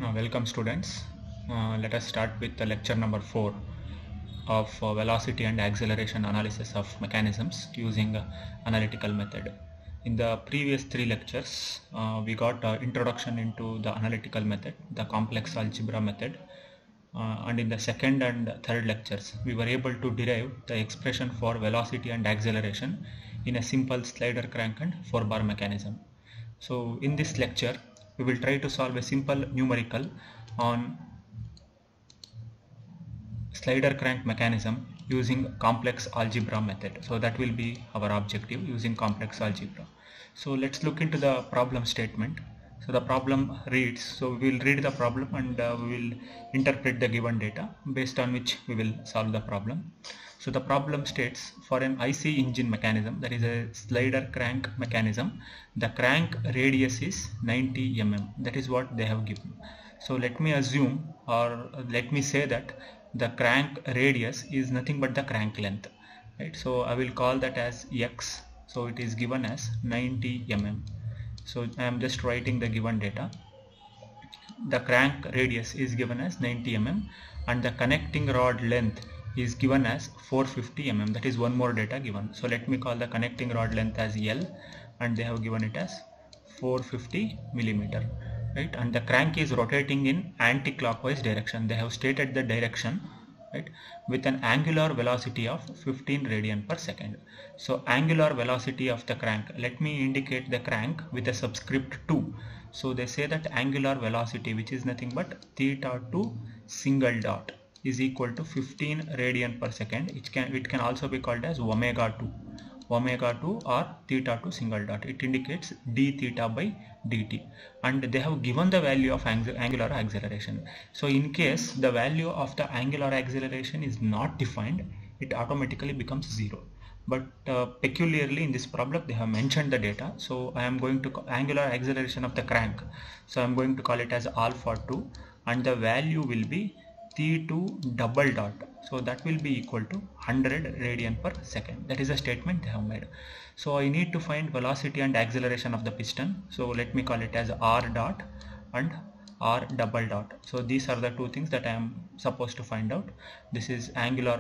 Welcome students. Let us start with the lecture number 4 of velocity and acceleration analysis of mechanisms using analytical method. In the previous 3 lectures, we got introduction into the analytical method, the complex algebra method, and in the second and third lectures, we were able to derive the expression for velocity and acceleration in a simple slider crank and 4-bar mechanism. So in this lecture, we will try to solve a simple numerical on slider crank mechanism using complex algebra method. So that will be our objective, using complex algebra. So let's look into the problem statement. So the problem reads, so we will read the problem and we will interpret the given data, based on which we will solve the problem. So the problem states, for an IC engine mechanism, that is a slider crank mechanism, the crank radius is 90 mm. That is what they have given. So let me assume, or let me say that the crank radius is nothing but the crank length, right? So I will call that as x. So it is given as 90 mm. So I am just writing the given data. The crank radius is given as 90 mm and the connecting rod length is given as 450 mm. That is one more data given. So let me call the connecting rod length as L, and they have given it as 450 millimeter, right? And the crank is rotating in anti-clockwise direction. They have stated the direction, right, with an angular velocity of 15 radian per second. So angular velocity of the crank, let me indicate the crank with a subscript 2. So they say that angular velocity, which is nothing but theta 2 single dot, is equal to 15 radian per second. It can also be called as omega 2 or theta 2 single dot. It indicates d theta by dt, and they have given the value of angular acceleration. So in case the value of the angular acceleration is not defined, it automatically becomes 0. But peculiarly in this problem they have mentioned the data. So I am going to angular acceleration of the crank, so I am going to call it as alpha 2, and the value will be T2 double dot. So that will be equal to 100 radian per second. That is a statement they have made. So I need to find velocity and acceleration of the piston. So let me call it as R dot and R double dot. So these are the two things that I am supposed to find out. This is linear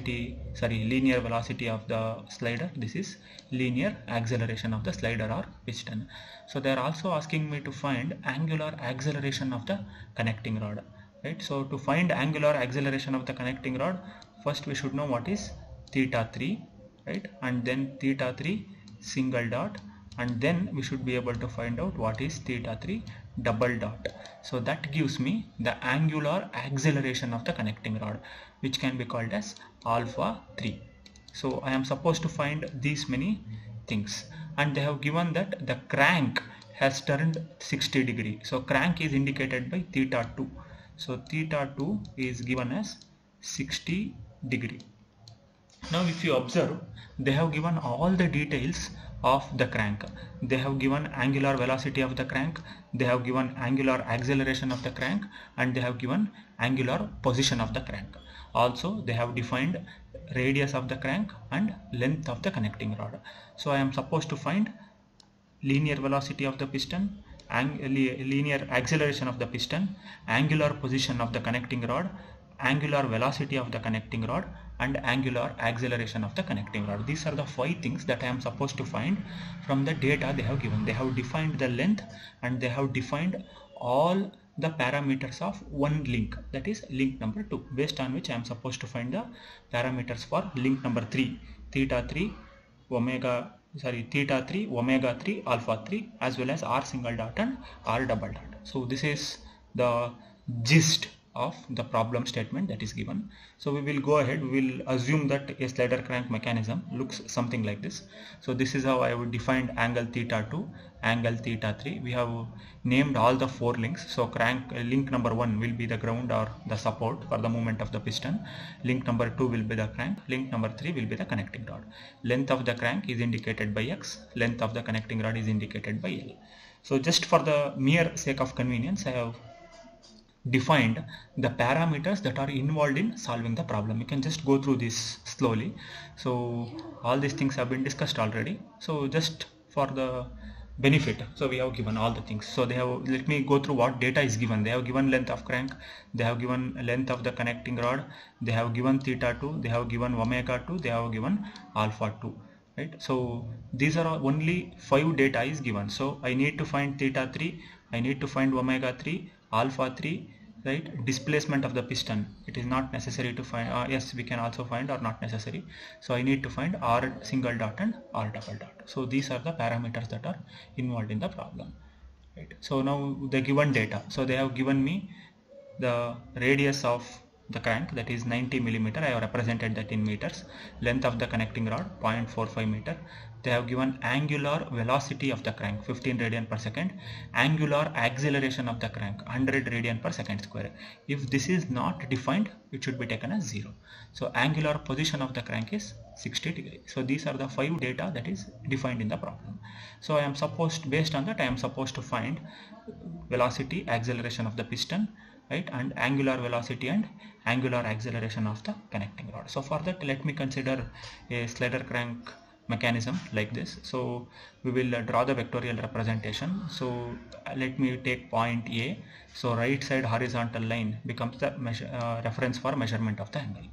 velocity of the slider. This is linear acceleration of the slider or piston. So they are also asking me to find angular acceleration of the connecting rod. Right, so to find angular acceleration of the connecting rod, first we should know what is theta 3, right, and then theta 3 single dot, and then we should be able to find out what is theta 3 double dot. So that gives me the angular acceleration of the connecting rod, which can be called as alpha 3. So I am supposed to find these many things, and they have given that the crank has turned 60 degree. So crank is indicated by theta 2. So theta 2 is given as 60 degree. Now if you observe, they have given all the details of the crank. They have given angular velocity of the crank, they have given angular acceleration of the crank, and they have given angular position of the crank. Also they have defined radius of the crank and length of the connecting rod. So I am supposed to find linear velocity of the piston, linear acceleration of the piston, angular position of the connecting rod, angular velocity of the connecting rod, and angular acceleration of the connecting rod. These are the 5 things that I am supposed to find from the data they have given. They have defined the length, and they have defined all the parameters of one link, that is link number 2, based on which I am supposed to find the parameters for link number 3, theta 3 omega 3 alpha 3, as well as R single dot and R double dot. So this is the gist of the problem statement that is given. So we will go ahead, we will assume that a slider crank mechanism looks something like this. So this is how I would define angle theta 2, angle theta 3. We have named all the 4 links. So crank link number 1 will be the ground or the support for the movement of the piston. Link number 2 will be the crank. Link number 3 will be the connecting rod. Length of the crank is indicated by X. Length of the connecting rod is indicated by L. So just for the mere sake of convenience, I have defined the parameters that are involved in solving the problem. You can just go through this slowly. So all these things have been discussed already. So just for the benefit. So we have given all the things. So they have, let me go through what data is given. They have given length of crank, they have given length of the connecting rod, they have given theta 2, they have given omega 2, they have given alpha 2, right? So these are only 5 data is given. So I need to find theta 3, I need to find omega 3, alpha 3, right? Displacement of the piston, it is not necessary to find, yes, we can also find, or not necessary. So I need to find R single dot and R double dot. So these are the parameters that are involved in the problem, right? So now the given data, so they have given me the radius of the crank, that is 90 millimeter. I have represented that in meters. Length of the connecting rod 0.45 meter. They have given angular velocity of the crank 15 radian per second, angular acceleration of the crank 100 radian per second square. If this is not defined, it should be taken as 0. So angular position of the crank is 60 degrees. So these are the 5 data that is defined in the problem. So I am supposed, based on that, I am supposed to find velocity, acceleration of the piston, right, and angular velocity and angular acceleration of the connecting rod. So for that, let me consider a slider crank mechanism like this. So we will draw the vectorial representation. So let me take point A. So right side horizontal line becomes the reference for measurement of the angle.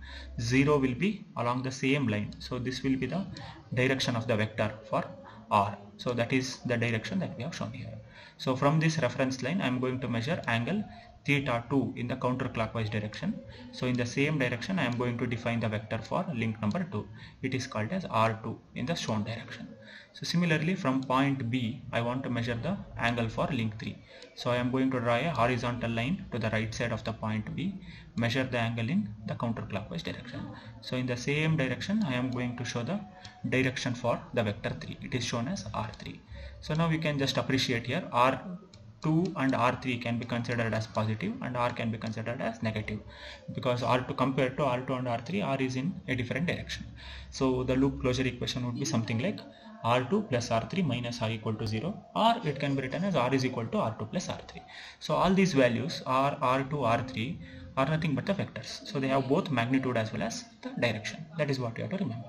0 will be along the same line. So this will be the direction of the vector for R. So that is the direction that we have shown here. So from this reference line, I am going to measure angle theta 2 in the counterclockwise direction. So in the same direction, I am going to define the vector for link number 2. It is called as R2 in the shown direction. So similarly, from point B, I want to measure the angle for link 3. So I am going to draw a horizontal line to the right side of the point B, measure the angle in the counterclockwise direction. So in the same direction, I am going to show the direction for the vector 3. It is shown as R3. So now we can just appreciate here, R2 and R3 can be considered as positive and R can be considered as negative, because R2, compared to R2 and R3, R is in a different direction. So the loop closure equation would be something like R2 plus R3 minus R equal to 0, or it can be written as R is equal to R2 plus R3. So all these values, R, R2, R3, are nothing but the vectors. So they have both magnitude as well as the direction. That is what you have to remember.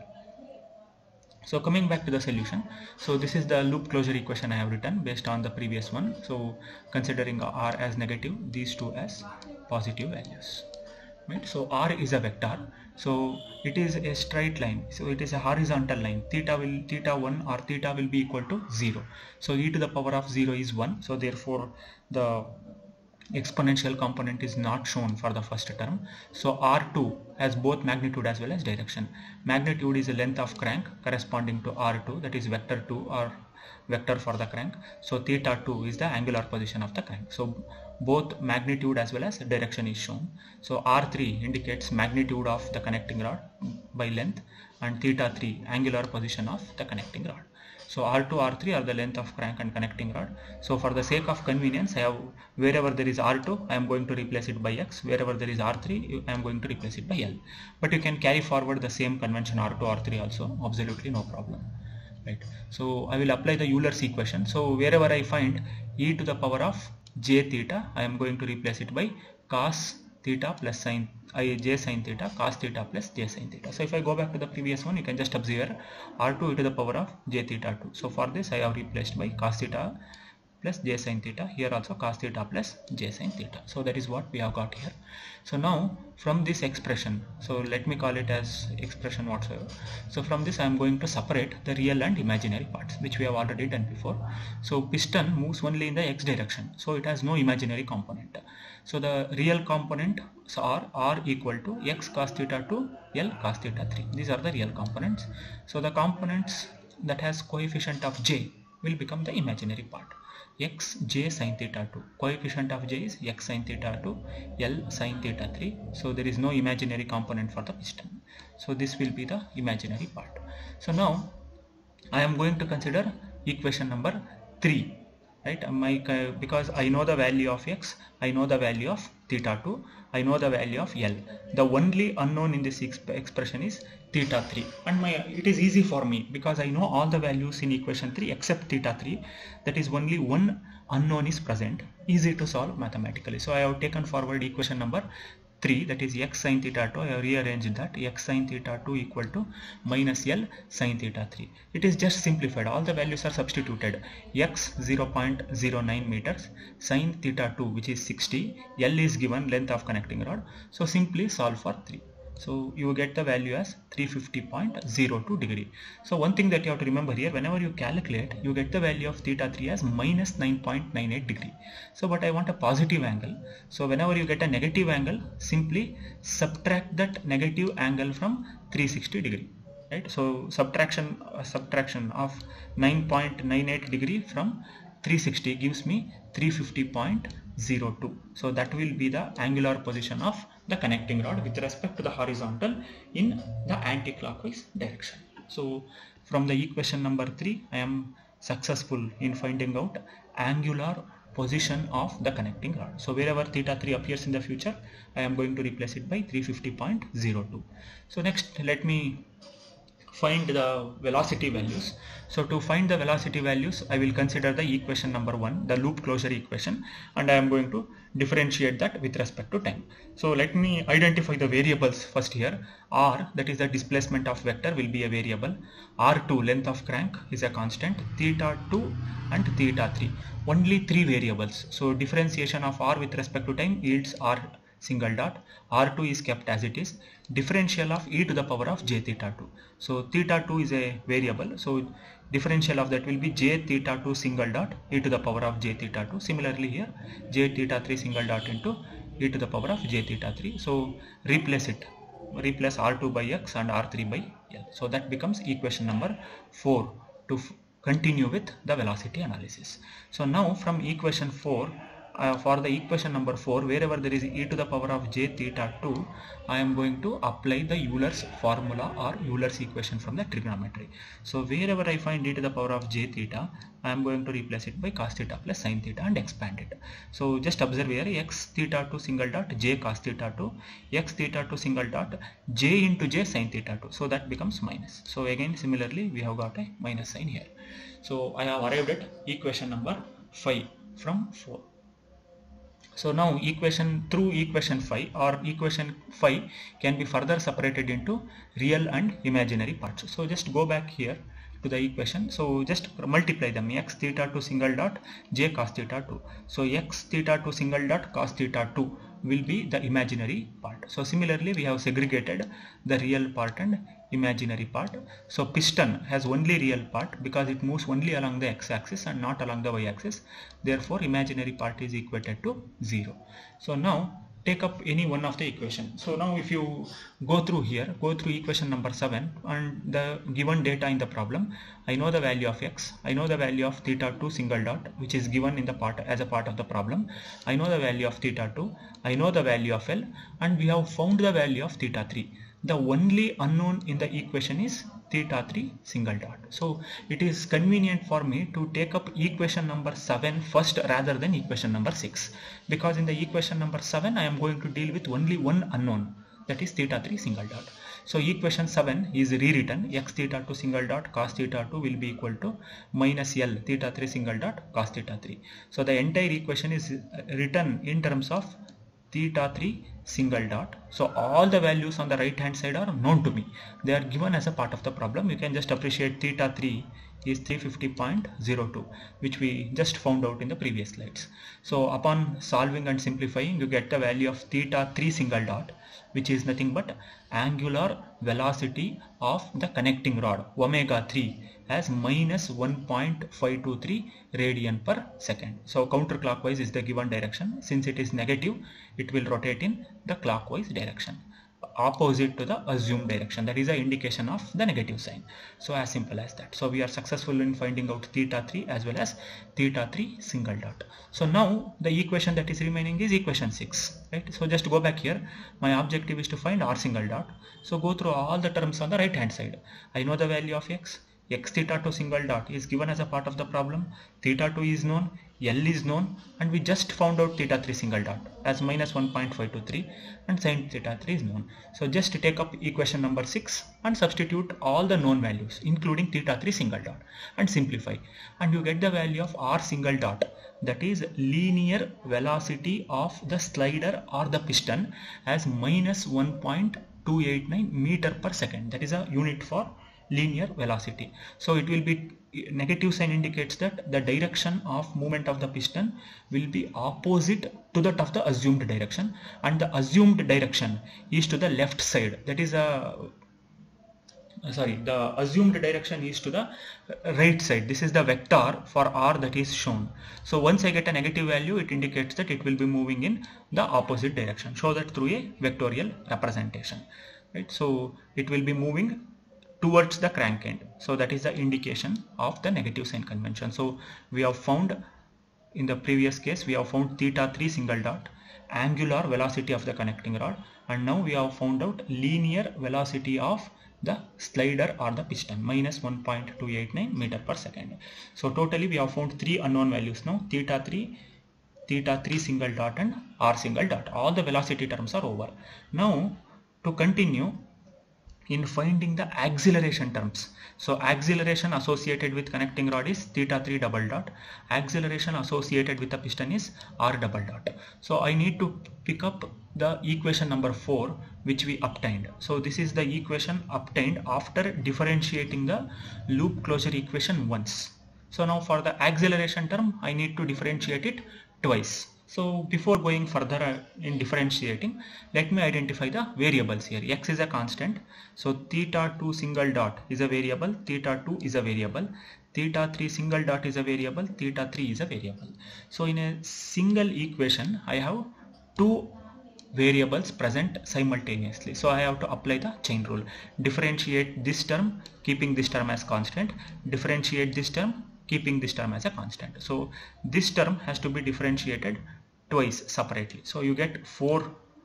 So coming back to the solution, so this is the loop closure equation I have written based on the previous one. So considering R as negative, these two as positive values, right? So R is a vector, so it is a straight line, so it is a horizontal line. Theta 1 or theta will be equal to 0. So e to the power of 0 is 1, so therefore the exponential component is not shown for the first term. So R2 has both magnitude as well as direction. Magnitude is the length of crank corresponding to R2, that is vector 2 or vector for the crank. So theta 2 is the angular position of the crank. So both magnitude as well as direction is shown. So R3 indicates magnitude of the connecting rod by length, and theta 3 angular position of the connecting rod. So R2, R3 are the length of crank and connecting rod. So for the sake of convenience, I have, wherever there is R2, I am going to replace it by X. Wherever there is R3, I am going to replace it by L. But you can carry forward the same convention R2, R3 also, absolutely no problem, right? So I will apply the Euler's equation. So wherever I find e to the power of j theta, I am going to replace it by cos theta plus sin j sin theta, cos theta plus j sin theta. So if I go back to the previous one, you can just observe R2 e to the power of j theta 2. So for this I have replaced by cos theta plus j sin theta, here also cos theta plus j sin theta. So that is what we have got here. So now from this expression, so let me call it as expression whatsoever. So from this I am going to separate the real and imaginary parts, which we have already done before. So piston moves only in the x direction, so it has no imaginary component. So the real components are R equal to x cos theta 2, L cos theta 3. These are the real components. So the components that has coefficient of j will become the imaginary part. X j sin theta 2, coefficient of j is x sin theta 2, L sin theta 3. So there is no imaginary component for the piston. So this will be the imaginary part. So now I am going to consider equation number 3. Right, because I know the value of x, I know the value of theta 2, I know the value of L. The only unknown in this expression is theta 3, and it is easy for me because I know all the values in equation 3 except theta 3. That is, only one unknown is present, easy to solve mathematically. So I have taken forward equation number 3, that is x sin theta 2, I have rearranged that x sin theta 2 equal to minus L sin theta 3. It is just simplified. All the values are substituted. X 0.09 meters, sin theta 2 which is 60, L is given length of connecting rod. So simply solve for 3. So you get the value as 350.02 degree. So one thing that you have to remember here, whenever you calculate, you get the value of theta 3 as minus 9.98 degree. So but I want a positive angle. So whenever you get a negative angle, simply subtract that negative angle from 360 degree. Right? So subtraction of 9.98 degree from 360 gives me 350.02. So that will be the angular position of the connecting rod with respect to the horizontal in the anti-clockwise direction. So from the equation number 3, I am successful in finding out angular position of the connecting rod. So wherever theta 3 appears in the future, I am going to replace it by 350.02. So next, let me find the velocity values. So to find the velocity values, I will consider the equation number 1, the loop closure equation, and I am going to differentiate that with respect to time. So let me identify the variables first here. R, that is the displacement of vector, will be a variable. R2, length of crank, is a constant. Theta 2 and theta 3, only 3 variables. So differentiation of R with respect to time yields R single dot. R2 is kept as it is. Differential of e to the power of j theta 2. So theta 2 is a variable. So differential of that will be j theta 2 single dot e to the power of j theta 2. Similarly here, j theta 3 single dot into e to the power of j theta 3. So replace it. Replace R2 by x and R3 by L. So that becomes equation number 4 to continue with the velocity analysis. So now from equation 4, for the equation number 4, wherever there is e to the power of j theta 2, I am going to apply the Euler's formula or Euler's equation from the trigonometry. So wherever I find e to the power of j theta, I am going to replace it by cos theta plus sin theta and expand it. So just observe here, x theta 2 single dot j cos theta 2, x theta 2 single dot j into j sin theta 2. So that becomes minus. So again similarly we have got a minus sign here. So I have arrived at equation number 5 from 4. So now through equation 5 or equation 5 can be further separated into real and imaginary parts. So just go back here to the equation. So just multiply them, x theta 2 single dot j cos theta 2. So x theta 2 single dot cos theta 2 will be the imaginary part. So similarly we have segregated the real part and imaginary part. So piston has only real part because it moves only along the x-axis and not along the y-axis. Therefore imaginary part is equated to 0. So now take up any one of the equation. So now if you go through equation number 7 and the given data in the problem, I know the value of x, I know the value of theta 2 single dot which is given in the part as a part of the problem, I know the value of theta 2, I know the value of L, and we have found the value of theta 3. The only unknown in the equation is theta 3 single dot. So it is convenient for me to take up equation number 7 first rather than equation number 6, because in the equation number 7 I am going to deal with only one unknown, that is theta 3 single dot. So equation 7 is rewritten, x theta 2 single dot cos theta 2 will be equal to minus L theta 3 single dot cos theta 3. So the entire equation is written in terms of theta 3 single dot. So all the values on the right hand side are known to me. They are given as a part of the problem. You can just appreciate theta 3 is 350.02, which we just found out in the previous slides. So upon solving and simplifying, you get the value of theta 3 single dot, which is nothing but angular velocity of the connecting rod, omega 3, as minus 1.523 radian per second. So counterclockwise is the given direction. Since it is negative, it will rotate in the clockwise direction, opposite to the assumed direction. That is the indication of the negative sign. So as simple as that. So we are successful in finding out theta 3 as well as theta 3 single dot. So now the equation that is remaining is equation 6, right? So just go back here. My objective is to find r single dot. So go through all the terms on the right hand side. I know the value of x theta 2 single dot is given as a part of the problem. Theta 2 is known, L is known, and we just found out theta 3 single dot as minus 1.523, and sin theta 3 is known. So just take up equation number 6 and substitute all the known values including theta 3 single dot and simplify, and you get the value of r single dot, that is linear velocity of the slider or the piston, as minus 1.289 meter per second. That is a unit for linear velocity. So it will be, negative sign indicates that the direction of movement of the piston will be opposite to that of the assumed direction, and the assumed direction is to the left side. That is the assumed direction is to the right side. This is the vector for r that is shown. So once I get a negative value, it indicates that it will be moving in the opposite direction. Show that through a vectorial representation, right? So it will be moving towards the crank end. So that is the indication of the negative sign convention. So we have found, in the previous case, we have found theta 3 single dot, angular velocity of the connecting rod, and now we have found out linear velocity of the slider or the piston, minus 1.289 meter per second. So totally we have found 3 unknown values now, theta 3 single dot and r single dot. All the velocity terms are over. Now to continue in finding the acceleration terms. So acceleration associated with connecting rod is theta 3 double dot. Acceleration associated with the piston is r double dot. So I need to pick up the equation number 4 which we obtained. So this is the equation obtained after differentiating the loop closure equation once. So now for the acceleration term, I need to differentiate it twice. So before going further in differentiating, let me identify the variables here. X is a constant. So theta 2 single dot is a variable, theta 2 is a variable, theta 3 single dot is a variable, theta 3 is a variable. So in a single equation, I have 2 variables present simultaneously. So I have to apply the chain rule. Differentiate this term, keeping this term as constant. Differentiate this term, keeping this term as a constant. So this term has to be differentiated twice separately. So you get 4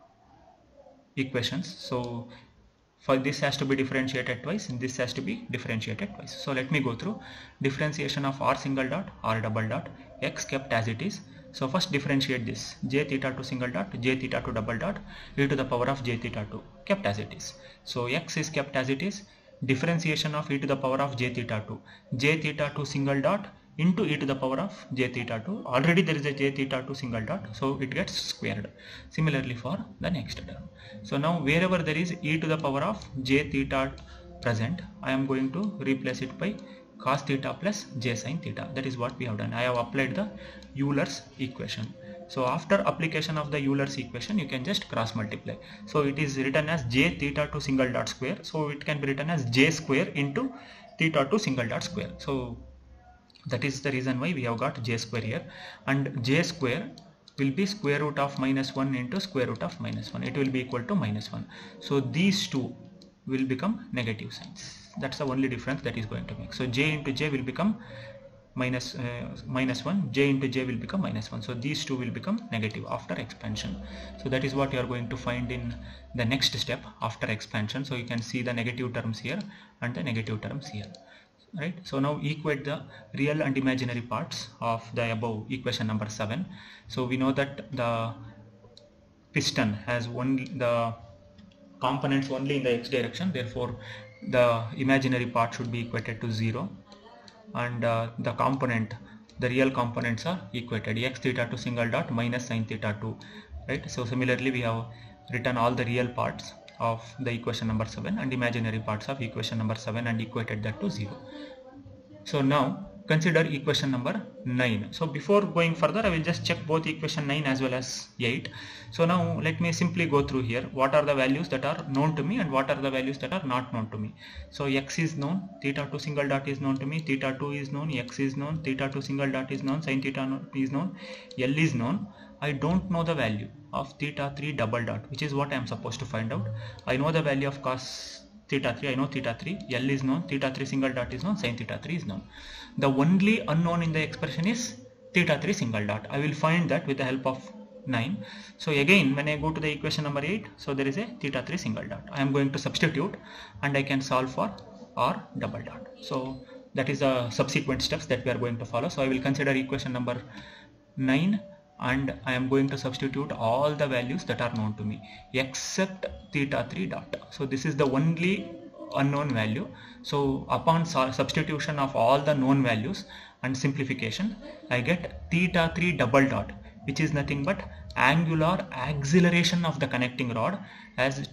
equations. So for this has to be differentiated twice, and this has to be differentiated twice. So let me go through differentiation of r single dot, r double dot, x kept as it is. So first differentiate this, j theta 2 single dot, j theta 2 double dot, e to the power of j theta 2 kept as it is. So x is kept as it is. Differentiation of e to the power of j theta 2, j theta 2 single dot into e to the power of j theta 2. Already there is a j theta 2 single dot, so it gets squared. Similarly for the next term. So now wherever there is e to the power of j theta present, I am going to replace it by cos theta plus j sin theta. That is what we have done. I have applied the Euler's equation. So after application of the Euler's equation, you can just cross multiply. So it is written as j theta 2 single dot square. So it can be written as j square into theta 2 single dot square. So that is the reason why we have got j square here, and j square will be square root of minus 1 into square root of minus 1. It will be equal to minus 1. So these two will become negative signs. That's the only difference that is going to make. So j into j will become minus 1, j into j will become minus 1. So these two will become negative after expansion. So that is what you are going to find in the next step after expansion. So you can see the negative terms here and the negative terms here. Right. So now equate the real and imaginary parts of the above equation number 7. So we know that the piston has the components only in the x direction, therefore the imaginary part should be equated to 0, and the real components are equated, x theta 2 single dot minus sin theta 2, right? So similarly we have written all the real parts of the equation number 7 and imaginary parts of equation number 7 and equated that to 0. So now consider equation number 9. So before going further, I will just check both equation 9 as well as 8. So now let me simply go through here. What are the values that are known to me and what are the values that are not known to me? So x is known, theta 2 single dot is known to me, theta 2 is known, x is known, theta 2 single dot is known, sin theta is known, L is known. I don't know the value of theta 3 double dot, which is what I am supposed to find out. I know the value of cos theta 3, I know theta 3, L is known, theta 3 single dot is known, sin theta 3 is known. The only unknown in the expression is theta 3 single dot. I will find that with the help of 9. So again, when I go to the equation number 8, so there is a theta 3 single dot. I am going to substitute and I can solve for r double dot. So that is the subsequent steps that we are going to follow. So I will consider equation number 9, and I am going to substitute all the values that are known to me except theta 3 dot. So this is the only unknown value. So upon substitution of all the known values and simplification, I get theta 3 double dot, which is nothing but angular acceleration of the connecting rod as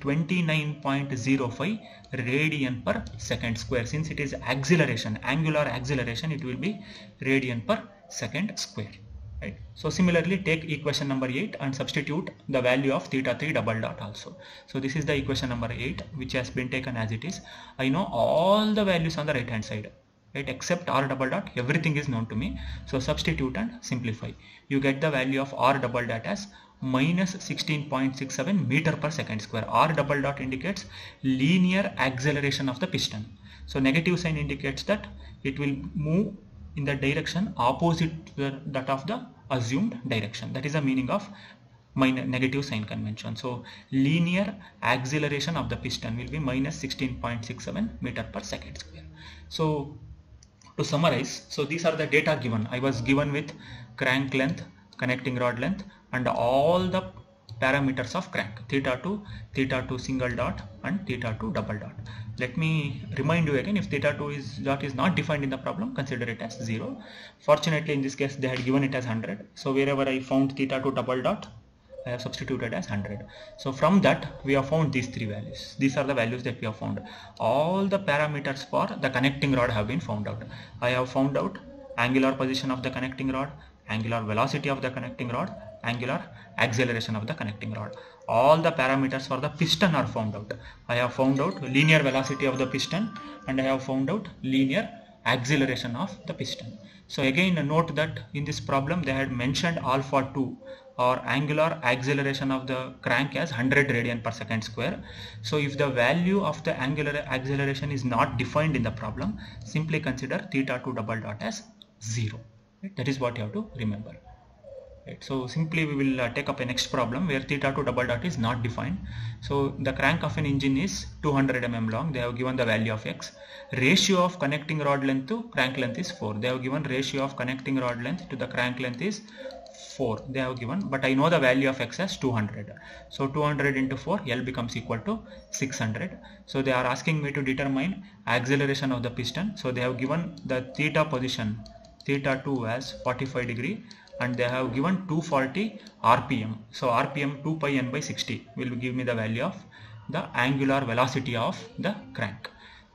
29.05 radian per second square. Since it is acceleration, angular acceleration, it will be radian per second square. Right. So similarly, take equation number 8 and substitute the value of theta 3 double dot also. So this is the equation number 8, which has been taken as it is. I know all the values on the right hand side, right, except r double dot. Everything is known to me. So substitute and simplify. You get the value of r double dot as minus 16.67 meter per second square. R double dot indicates linear acceleration of the piston. So negative sign indicates that it will move in the direction opposite to that of the assumed direction. That is the meaning of negative sign convention. So linear acceleration of the piston will be minus 16.67 meter per second square. So to summarize, so these are the data given. I was given with crank length, connecting rod length, and all the parameters of crank, theta 2 single dot and theta 2 double dot. Let me remind you again, if theta 2 is not defined in the problem, consider it as 0. Fortunately, in this case, they had given it as 100. So wherever I found theta 2 double dot, I have substituted as 100. So from that, we have found these three values. These are the values that we have found. All the parameters for the connecting rod have been found out. I have found out angular position of the connecting rod, angular velocity of the connecting rod, angular acceleration of the connecting rod. All the parameters for the piston are found out. I have found out linear velocity of the piston, and I have found out linear acceleration of the piston. So again, note that in this problem they had mentioned alpha 2 or angular acceleration of the crank as 100 radian per second square. So if the value of the angular acceleration is not defined in the problem, simply consider theta 2 double dot as 0. Right? That is what you have to remember. Right. So simply we will take up a next problem where theta 2 double dot is not defined. So the crank of an engine is 200 mm long. They have given the value of x. Ratio of connecting rod length to crank length is 4. They have given ratio of connecting rod length to the crank length is 4. They have given, but I know the value of x as 200. So 200 into 4, L becomes equal to 600. So they are asking me to determine acceleration of the piston. So they have given the theta position, theta 2 as 45 degree. And they have given 240 rpm. So rpm 2 pi n by 60 will give me the value of the angular velocity of the crank.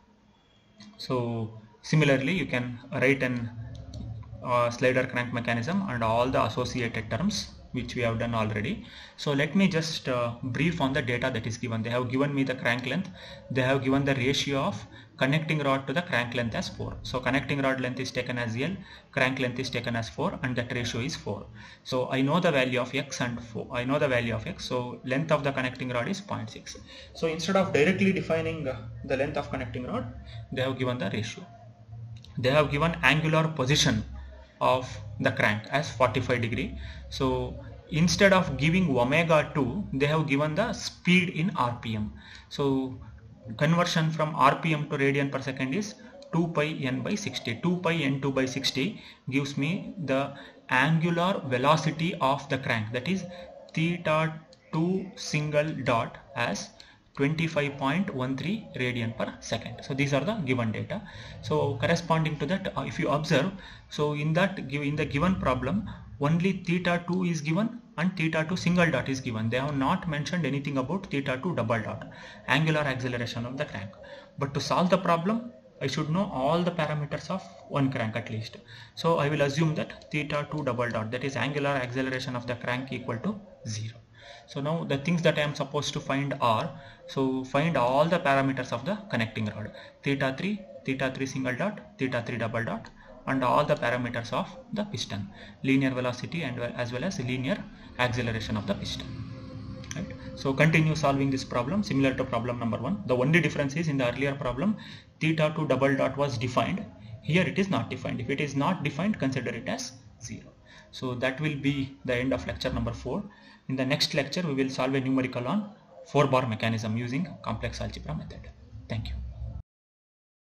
So similarly, you can write an slider crank mechanism and all the associated terms, which we have done already. So let me just brief on the data that is given. They have given me the crank length. They have given the ratio of connecting rod to the crank length as 4. So connecting rod length is taken as L, crank length is taken as 4, and that ratio is 4. So I know the value of x and 4. I know the value of x. So length of the connecting rod is 0.6. So instead of directly defining the length of connecting rod, they have given the ratio. They have given angular position of the crank as 45 degree. So instead of giving omega 2, they have given the speed in rpm. So conversion from rpm to radian per second is 2 pi n by 60. 2 pi n2 by 60 gives me the angular velocity of the crank, that is theta 2 single dot as 25.13 radian per second. So these are the given data. So corresponding to that, if you observe, so in the given problem, only theta 2 is given and theta 2 single dot is given. They have not mentioned anything about theta 2 double dot, angular acceleration of the crank. But to solve the problem, I should know all the parameters of one crank at least. So I will assume that theta 2 double dot, that is angular acceleration of the crank, equal to 0. So now the things that I am supposed to find are, so find all the parameters of the connecting rod, theta 3 single dot, theta 3 double dot, and all the parameters of the piston, linear velocity and as well as linear acceleration of the piston. Right? So continue solving this problem similar to problem number 1. The only difference is in the earlier problem, theta 2 double dot was defined. Here it is not defined. If it is not defined, consider it as 0. So that will be the end of lecture number 4. In the next lecture, we will solve a numerical on 4-bar mechanism using complex algebra method. Thank you.